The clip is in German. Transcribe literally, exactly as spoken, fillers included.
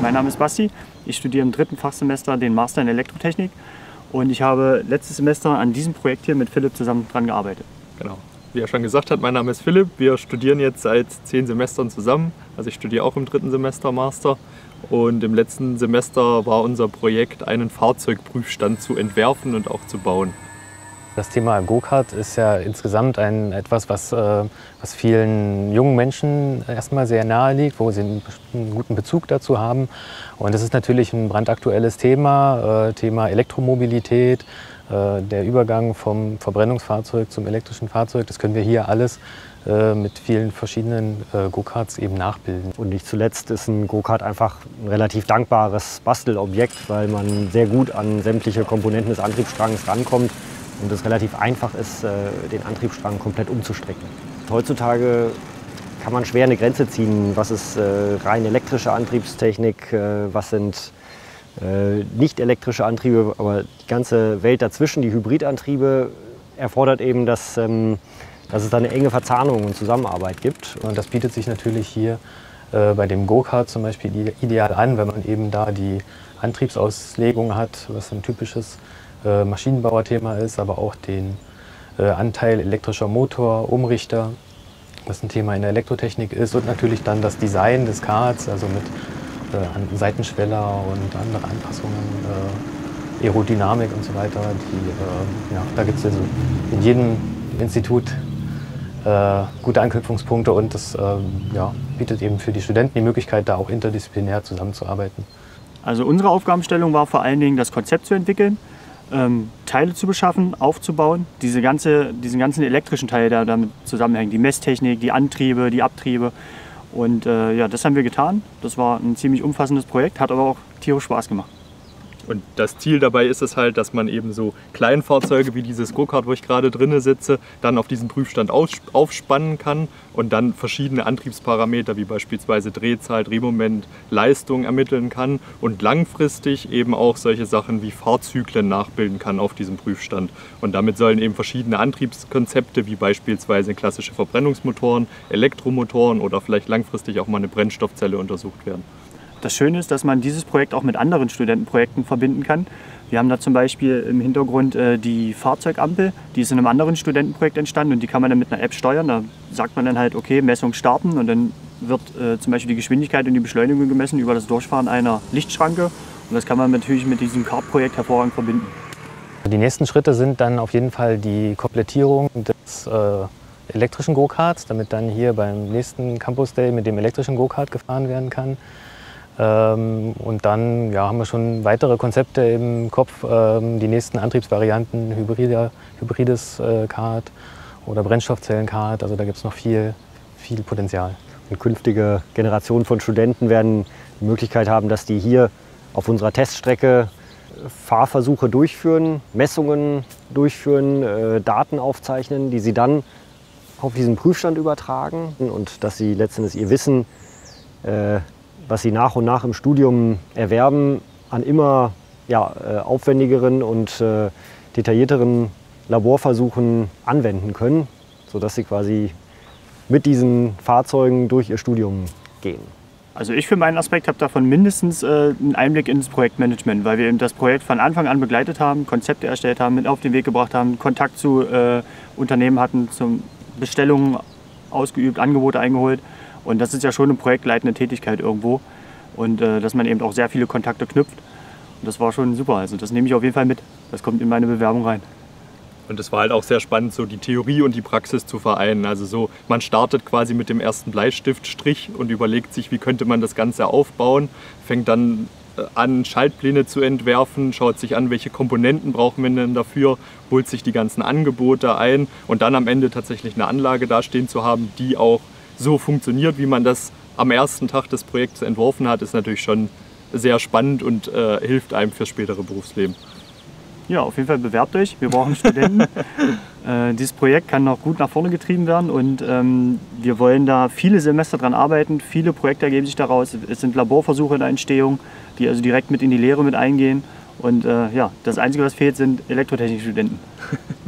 Mein Name ist Basti, ich studiere im dritten Fachsemester den Master in Elektrotechnik und ich habe letztes Semester an diesem Projekt hier mit Philipp zusammen dran gearbeitet. Genau. Wie er schon gesagt hat, mein Name ist Philipp, wir studieren jetzt seit zehn Semestern zusammen, also ich studiere auch im dritten Semester Master und im letzten Semester war unser Projekt, einen Fahrzeugprüfstand zu entwerfen und auch zu bauen. Das Thema Go-Kart ist ja insgesamt ein, etwas, was, äh, was vielen jungen Menschen erstmal sehr nahe liegt, wo sie einen, einen guten Bezug dazu haben. Und das ist natürlich ein brandaktuelles Thema, äh, Thema Elektromobilität, äh, der Übergang vom Verbrennungsfahrzeug zum elektrischen Fahrzeug. Das können wir hier alles äh, mit vielen verschiedenen äh, Go-Karts eben nachbilden. Und nicht zuletzt ist ein Go-Kart einfach ein relativ dankbares Bastelobjekt, weil man sehr gut an sämtliche Komponenten des Antriebsstrangs rankommt. Und es relativ einfach ist, den Antriebsstrang komplett umzustrecken. Heutzutage kann man schwer eine Grenze ziehen, was ist rein elektrische Antriebstechnik, was sind nicht elektrische Antriebe, aber die ganze Welt dazwischen, die Hybridantriebe, erfordert eben, dass, dass es da eine enge Verzahnung und Zusammenarbeit gibt. Und das bietet sich natürlich hier bei dem Go-Kart zum Beispiel ideal an, wenn man eben da die Antriebsauslegung hat, was ein typisches Maschinenbauerthema ist, aber auch den äh, Anteil elektrischer Motor, Umrichter, was ein Thema in der Elektrotechnik ist, und natürlich dann das Design des Karts, also mit äh, Seitenschweller und andere Anpassungen, äh, Aerodynamik und so weiter. Die, äh, ja, da gibt es also in jedem Institut äh, gute Anknüpfungspunkte und das äh, ja, bietet eben für die Studenten die Möglichkeit, da auch interdisziplinär zusammenzuarbeiten. Also unsere Aufgabenstellung war vor allen Dingen, das Konzept zu entwickeln, Ähm, Teile zu beschaffen, aufzubauen, diese ganze, diesen ganzen elektrischen Teil, der damit zusammenhängt, die Messtechnik, die Antriebe, die Abtriebe. Und äh, ja, das haben wir getan. Das war ein ziemlich umfassendes Projekt, hat aber auch tierisch Spaß gemacht. Und das Ziel dabei ist es halt, dass man eben so Kleinfahrzeuge wie dieses Go-Kart, wo ich gerade drinne sitze, dann auf diesen Prüfstand aufspannen kann und dann verschiedene Antriebsparameter wie beispielsweise Drehzahl, Drehmoment, Leistung ermitteln kann und langfristig eben auch solche Sachen wie Fahrzyklen nachbilden kann auf diesem Prüfstand. Und damit sollen eben verschiedene Antriebskonzepte wie beispielsweise klassische Verbrennungsmotoren, Elektromotoren oder vielleicht langfristig auch mal eine Brennstoffzelle untersucht werden. Das Schöne ist, dass man dieses Projekt auch mit anderen Studentenprojekten verbinden kann. Wir haben da zum Beispiel im Hintergrund äh, die Fahrzeugampel, die ist in einem anderen Studentenprojekt entstanden und die kann man dann mit einer App steuern. Da sagt man dann halt, okay, Messung starten und dann wird äh, zum Beispiel die Geschwindigkeit und die Beschleunigung gemessen über das Durchfahren einer Lichtschranke. Und das kann man natürlich mit diesem Kart-Projekt hervorragend verbinden. Die nächsten Schritte sind dann auf jeden Fall die Komplettierung des äh, elektrischen Go-Karts, damit dann hier beim nächsten Campus Day mit dem elektrischen Go-Kart gefahren werden kann. Und dann ja, haben wir schon weitere Konzepte im Kopf, die nächsten Antriebsvarianten, Hybride, hybrides Kart oder Brennstoffzellen-Kart. Also da gibt es noch viel, viel Potenzial. Und künftige Generationen von Studenten werden die Möglichkeit haben, dass die hier auf unserer Teststrecke Fahrversuche durchführen, Messungen durchführen, Daten aufzeichnen, die sie dann auf diesen Prüfstand übertragen und dass sie letztendlich ihr Wissen, was sie nach und nach im Studium erwerben, an immer ja, aufwendigeren und äh, detaillierteren Laborversuchen anwenden können, sodass sie quasi mit diesen Fahrzeugen durch ihr Studium gehen. Also ich für meinen Aspekt habe davon mindestens äh, einen Einblick ins Projektmanagement, weil wir eben das Projekt von Anfang an begleitet haben, Konzepte erstellt haben, mit auf den Weg gebracht haben, Kontakt zu äh, Unternehmen hatten, zum Bestellungen ausgeübt, Angebote eingeholt. Und das ist ja schon eine projektleitende Tätigkeit irgendwo. Und äh, dass man eben auch sehr viele Kontakte knüpft. Und das war schon super. Also das nehme ich auf jeden Fall mit. Das kommt in meine Bewerbung rein. Und es war halt auch sehr spannend, so die Theorie und die Praxis zu vereinen. Also so, man startet quasi mit dem ersten Bleistiftstrich und überlegt sich, wie könnte man das Ganze aufbauen. Fängt dann an, Schaltpläne zu entwerfen, schaut sich an, welche Komponenten brauchen wir denn dafür, holt sich die ganzen Angebote ein und dann am Ende tatsächlich eine Anlage dastehen zu haben, die auch so funktioniert, wie man das am ersten Tag des Projekts entworfen hat, ist natürlich schon sehr spannend und äh, hilft einem fürs spätere Berufsleben. Ja, auf jeden Fall bewerbt euch. Wir brauchen Studenten. äh, dieses Projekt kann noch gut nach vorne getrieben werden und ähm, wir wollen da viele Semester dran arbeiten. Viele Projekte ergeben sich daraus. Es sind Laborversuche in der Entstehung, die also direkt mit in die Lehre mit eingehen. Und äh, ja, das Einzige, was fehlt, sind Elektrotechnikstudenten.